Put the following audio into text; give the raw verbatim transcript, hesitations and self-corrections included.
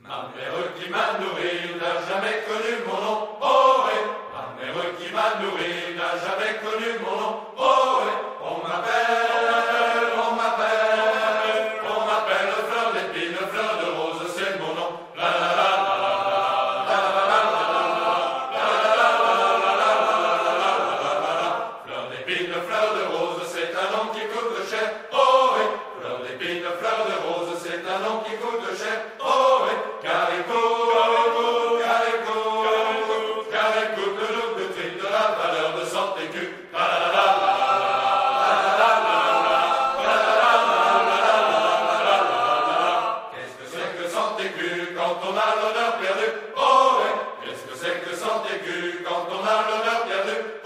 Ma mère qui m'a nourri n'a jamais connu mon nom, oh oui. Ma mère qui m'a nourri n'a jamais connu mon nom, oh oui. On m'appelle, on m'appelle, on m'appelle fleur d'épine, fleur de rose, c'est mon nom. La la la la la la la la. Fleur d'épine, fleur de rose, c'est un nom qui coûte cher, oh oui. Fleur d'épine, fleur de rose, c'est un nom qui coûte cher, oh oui. Car il coûte, car il coûte, car il coûte le double triple de la valeur de cent écus. La la la la la. Quand on a l'honneur perdu, oh oui, qu'est-ce que c'est que cent écus quand on a l'honneur perdu?